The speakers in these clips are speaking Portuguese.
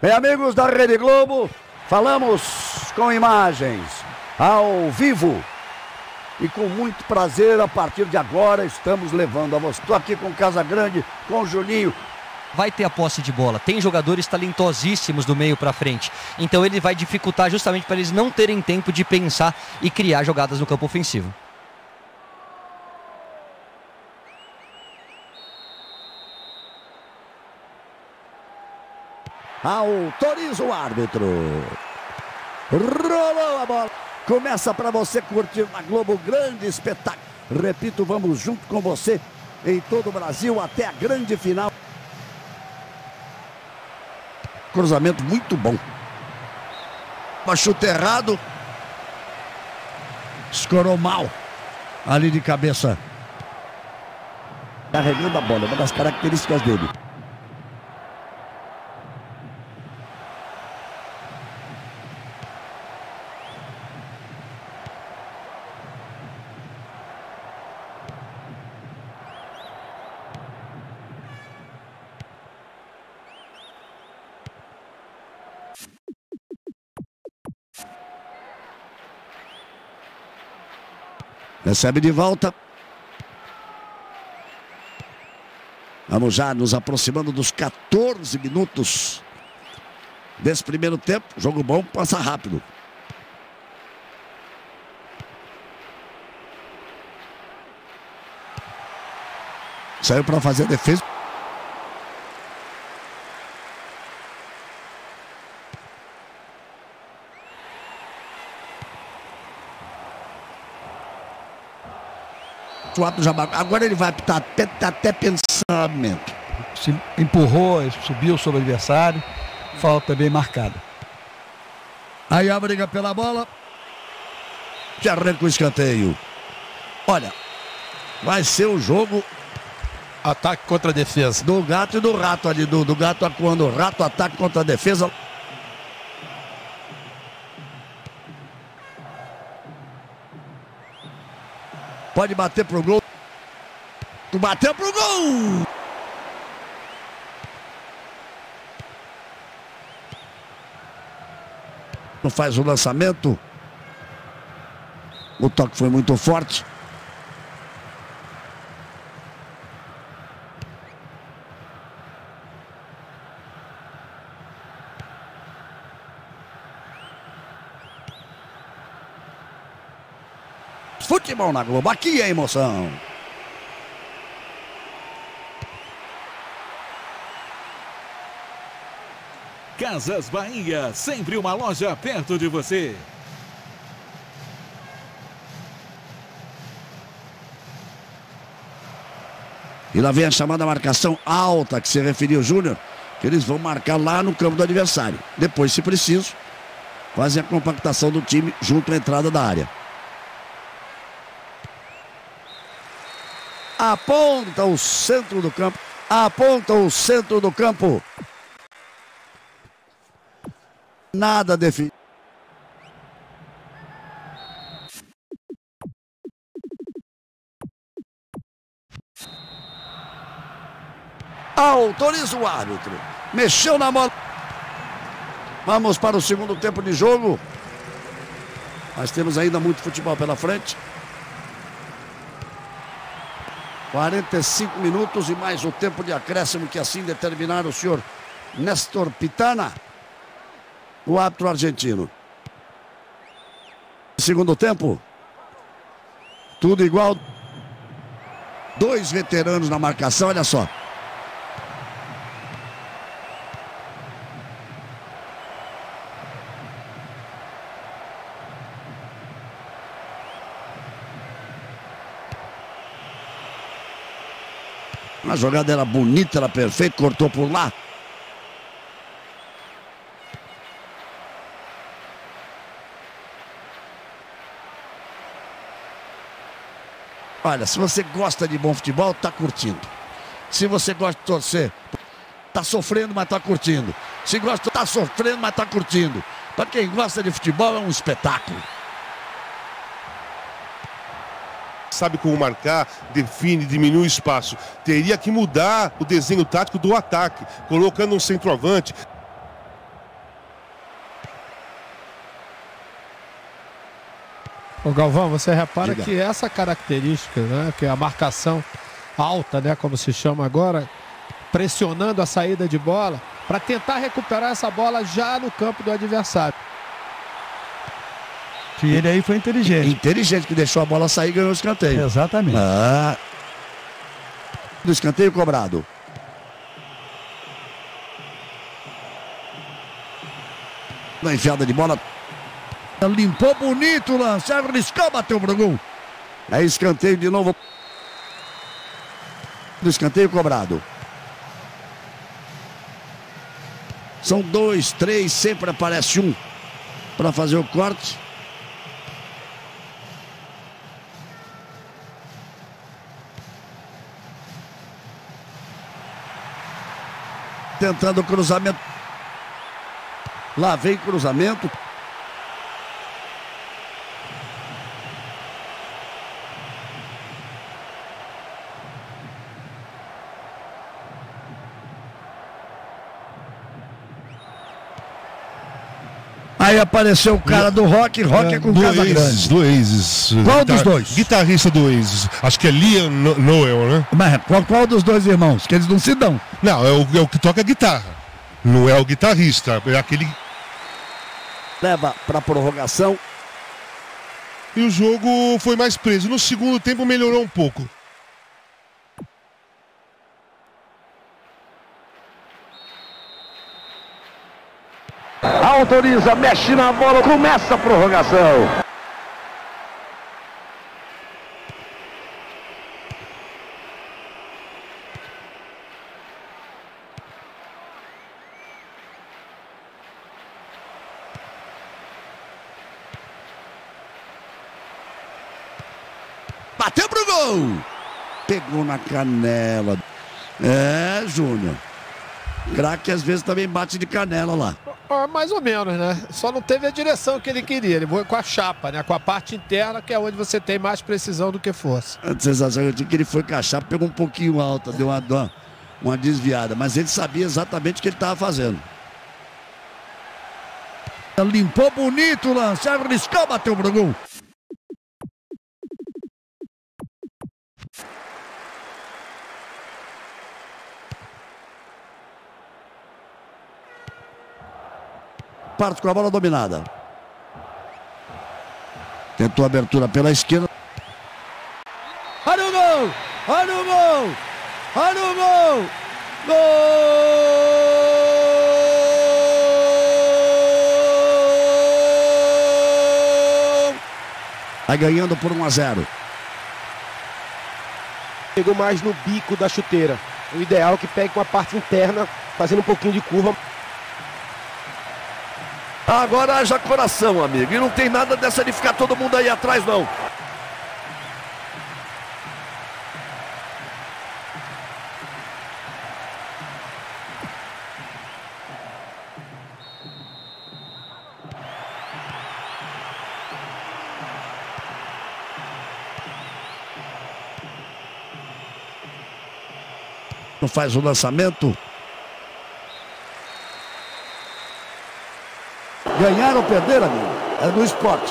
Bem, amigos da Rede Globo, falamos com imagens ao vivo e com muito prazer. A partir de agora estamos levando a você. Estou aqui com o Casagrande, com o Juninho. Vai ter a posse de bola, tem jogadores talentosíssimos do meio para frente, então ele vai dificultar justamente para eles não terem tempo de pensar e criar jogadas no campo ofensivo. Autoriza o árbitro. Rolou a bola. Começa para você curtir na Globo, grande espetáculo. Repito, vamos junto com você em todo o Brasil até a grande final. Cruzamento muito bom. Chute errado. Escorou mal. Ali de cabeça. Carregando a bola, uma das características dele. Recebe de volta. Vamos já nos aproximando dos 14 minutos desse primeiro tempo. Jogo bom, passa rápido. Saiu para fazer a defesa. Agora ele vai apitar até pensamento. Se empurrou, subiu sobre o adversário. Falta bem marcada. Aí a briga pela bola. Já arranca o escanteio. Olha, vai ser o jogo. Ataque contra a defesa. Do gato e do rato ali. Do gato quando o rato ataca contra a defesa. Pode bater pro gol. Bateu pro gol. Não faz o lançamento. O toque foi muito forte. Futebol na Globo, aqui é emoção. Casas Bahia, sempre uma loja perto de você. E lá vem a chamada marcação alta que se referiu o Júnior, que eles vão marcar lá no campo do adversário. Depois, se preciso, fazem a compactação do time junto à entrada da área. Aponta o centro do campo. Aponta o centro do campo. Nada definido. Autoriza o árbitro. Mexeu na bola. Vamos para o segundo tempo de jogo. Mas temos ainda muito futebol pela frente. 45 minutos e mais o tempo de acréscimo que assim determinar o senhor Néstor Pitana, o árbitro argentino. Segundo tempo, tudo igual. Dois veteranos na marcação, olha só. A jogada era bonita, era perfeita, cortou por lá. Olha, se você gosta de bom futebol, tá curtindo. Se você gosta de torcer, tá sofrendo, mas tá curtindo. Se gosta, tá sofrendo, mas tá curtindo. Para quem gosta de futebol, é um espetáculo. Sabe como marcar, define, diminui o espaço. Teria que mudar o desenho tático do ataque, colocando um centroavante. Ô Galvão, você repara Diga. que essa característica, né, que é a marcação alta, né, como se chama agora, pressionando a saída de bola, para tentar recuperar essa bola já no campo do adversário. E ele aí foi inteligente. Inteligente, que deixou a bola sair e ganhou o escanteio. Exatamente. Do escanteio cobrado. Na enfiada de bola. Limpou bonito o lance. Arriscou, bateu pro gol. É escanteio de novo. Do escanteio cobrado. São 2, 3, sempre aparece um para fazer o corte. Tentando o cruzamento. Lá vem cruzamento. Aí apareceu o cara do Rock é com Casa Grande. Do Oasis. Qual dos dois? Guitarrista do Oasis. Acho que é Liam Noel, né? Mas qual dos dois irmãos? Que eles não se dão. Não, é o que toca guitarra. Não é o guitarrista. É aquele... Leva para prorrogação. E o jogo foi mais preso. No segundo tempo melhorou um pouco. Autoriza, mexe na bola, começa a prorrogação. Bateu pro gol. Pegou na canela. É, Júnior. Craque às vezes também bate de canela lá. Mais ou menos, né? Só não teve a direção que ele queria. Ele foi com a chapa, né? Com a parte interna, que é onde você tem mais precisão do que força. A sensação que eu tinha que ele foi com a chapa, pegou um pouquinho alta, deu uma desviada. Mas ele sabia exatamente o que ele estava fazendo. Limpou bonito o lance, arriscou, bateu pro gol. Parte com a bola dominada. Tentou a abertura pela esquerda. Olha o gol! Olha o gol! Olha o gol! Gol! Vai ganhando por 1-0. Pegou mais no bico da chuteira. O ideal é que pegue com a parte interna, fazendo um pouquinho de curva. Agora haja coração, amigo. E não tem nada dessa de ficar todo mundo aí atrás, não. Não faz o lançamento. Ganhar ou perder, amigo, é no esporte.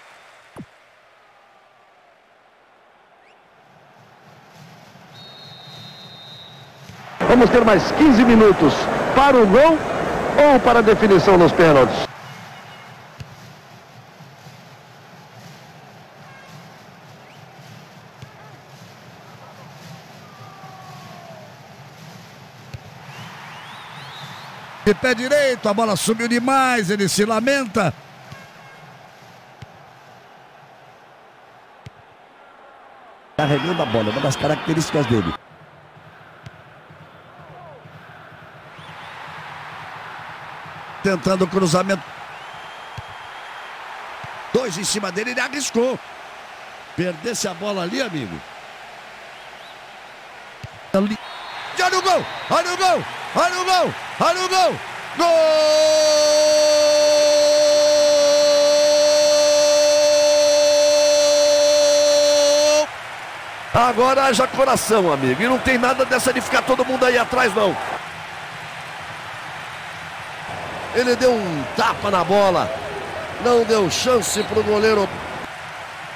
Vamos ter mais 15 minutos para o gol ou para a definição nos pênaltis. De pé direito, a bola subiu demais, ele se lamenta. Carregando a bola, uma das características dele. Tentando o cruzamento. 2 em cima dele, ele arriscou. Perdesse a bola ali, amigo. Olha o gol! Olha o gol! Olha o gol! Olha o gol! Gol! Agora haja coração, amigo. E não tem nada dessa de ficar todo mundo aí atrás, não. Ele deu um tapa na bola. Não deu chance pro goleiro.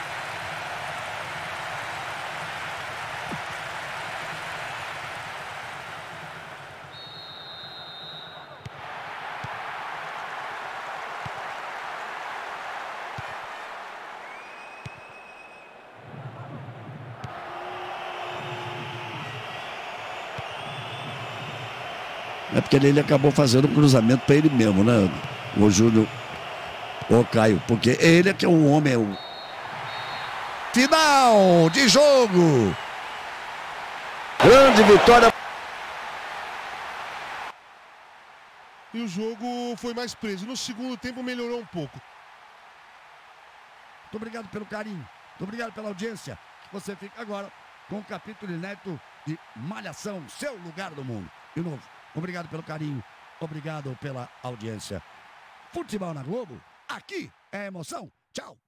É porque ele acabou fazendo um cruzamento para ele mesmo, né? O Júnior, o Caio, porque ele é que é o homem. Final de jogo. Grande vitória. E o jogo foi mais preso. No segundo tempo melhorou um pouco. Muito obrigado pelo carinho. Muito obrigado pela audiência. Você fica agora com o capítulo inédito de Malhação, seu lugar do mundo. De novo, obrigado pelo carinho. Obrigado pela audiência. Futebol na Globo, aqui é emoção. Tchau.